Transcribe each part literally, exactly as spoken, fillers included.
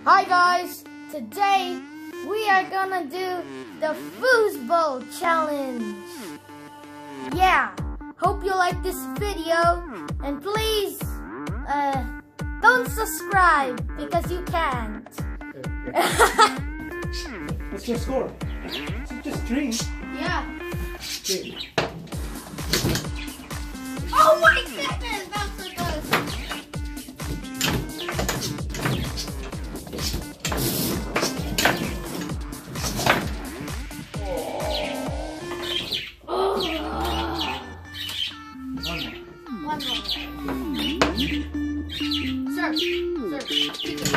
Hi guys, today we are gonna do the Fusbol challenge. Yeah, hope you like this video and please uh, don't subscribe because you can't. What's your score? It's just three. Yeah. Three. Oh my goodness, that's so good. One more. Sir, sir, keep it.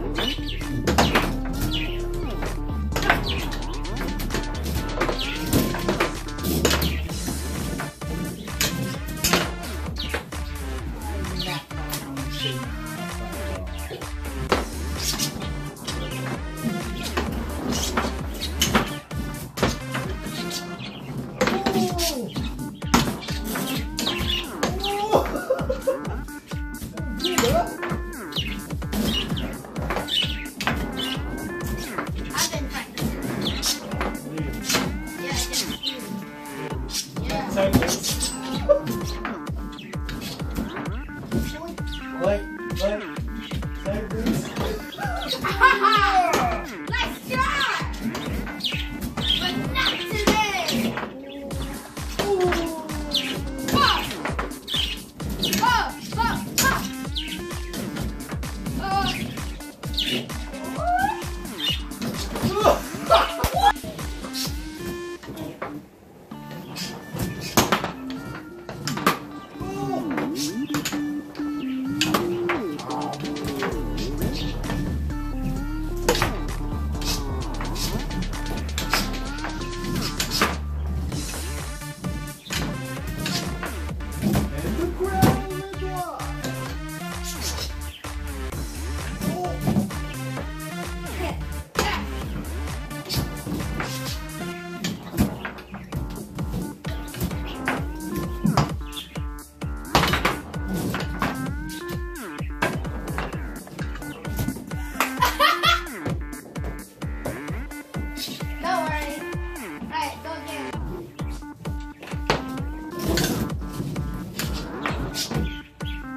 Like, like, sideways. Let's try! But not today! Ooh. Pop! Pop! Pop! Pop! Uh.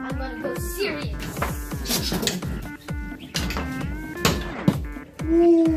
Serious. Ooh.